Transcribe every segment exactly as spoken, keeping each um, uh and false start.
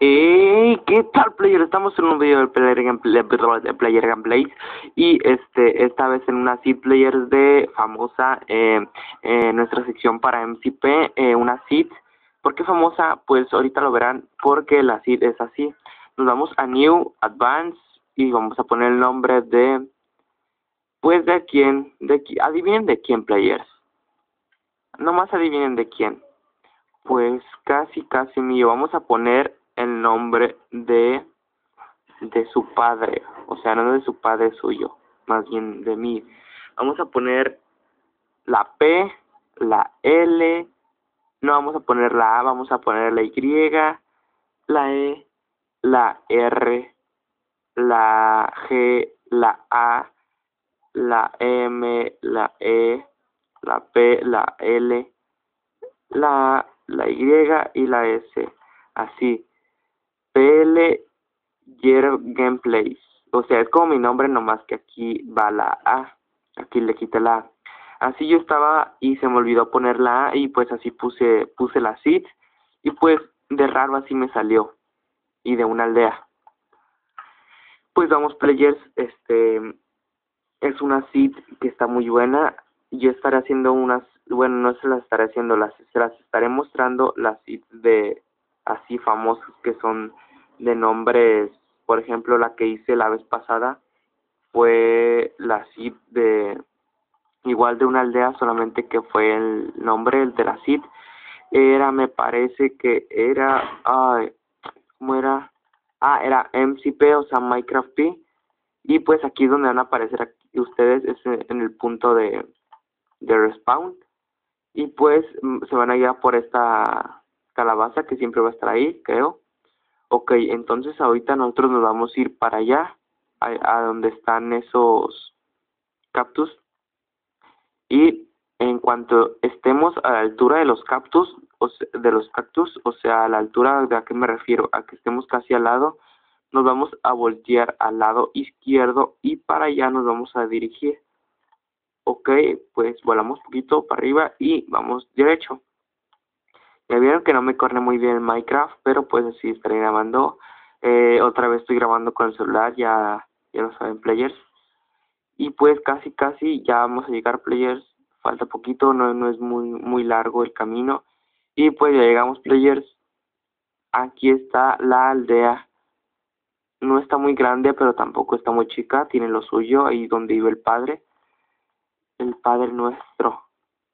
Hey, ¿qué tal, player? Estamos en un video de Player Gameplay, de Player Gameplays y este esta vez en una seed player de famosa eh, eh, nuestra sección para M C P, eh, una seed. ¿Por qué famosa? Pues ahorita lo verán, porque la seed es así. Nos vamos a New, Advance y vamos a poner el nombre de, pues de quién, de qui- adivinen de quién, players. Nomás adivinen de quién. Pues casi, casi mío. Vamos a poner el nombre de de su padre, o sea, no de su padre suyo, más bien de mí. Vamos a poner la P, la L, no vamos a poner la A, vamos a poner la Y, la E, la R, la G, la A, la M, la E, la P, la L, la A, la Y y la S. Así. P L Quiero Gameplays. O sea, es como mi nombre, nomás que aquí va la A. Aquí le quité la A. Así yo estaba y se me olvidó poner la A y pues así puse puse la seed y pues de raro así me salió. Y de una aldea. Pues vamos, players, este es una seed que está muy buena. Yo estaré haciendo unas, bueno, no se las estaré haciendo, las se las estaré mostrando las seeds de así famosos que son de nombres. Por ejemplo, la que hice la vez pasada fue la seed de igual de una aldea, solamente que fue el nombre el de la seed era, me parece que era, ay, ¿cómo era? Ah, era M C P, o sea, Minecraft P. Y pues aquí donde van a aparecer aquí ustedes es en el punto de, de respawn. Y pues mm, se van a ir a por esta calabaza que siempre va a estar ahí, creo. Ok, entonces ahorita nosotros nos vamos a ir para allá, a, a donde están esos cactus. Y en cuanto estemos a la altura de los cactus, o se- de los cactus, o sea, a la altura de a qué me refiero, a que estemos casi al lado, nos vamos a voltear al lado izquierdo y para allá nos vamos a dirigir. Ok, pues volamos un poquito para arriba y vamos derecho. Ya vieron que no me corre muy bien el Minecraft, pero pues así estaré grabando. Eh, otra vez estoy grabando con el celular, ya, ya lo saben, players. Y pues casi, casi ya vamos a llegar, players. Falta poquito, no, no es muy, muy largo el camino. Y pues ya llegamos, players. Aquí está la aldea. No está muy grande, pero tampoco está muy chica. Tiene lo suyo, ahí donde vive el padre. El padre nuestro.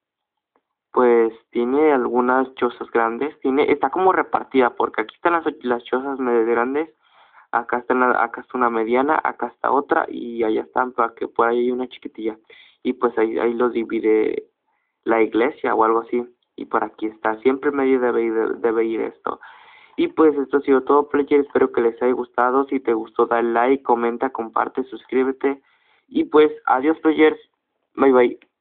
Pues tiene algunas chozas grandes, tiene, está como repartida, porque aquí están las, las chozas medio grandes, acá está, la, acá está una mediana, acá está otra, y allá están, para que por ahí hay una chiquitilla, y pues ahí, ahí los divide la iglesia o algo así, y por aquí está, siempre medio debe ir, debe ir esto. Y pues esto ha sido todo, player, espero que les haya gustado. Si te gustó, dale like, comenta, comparte, suscríbete, y pues adiós, players, bye bye.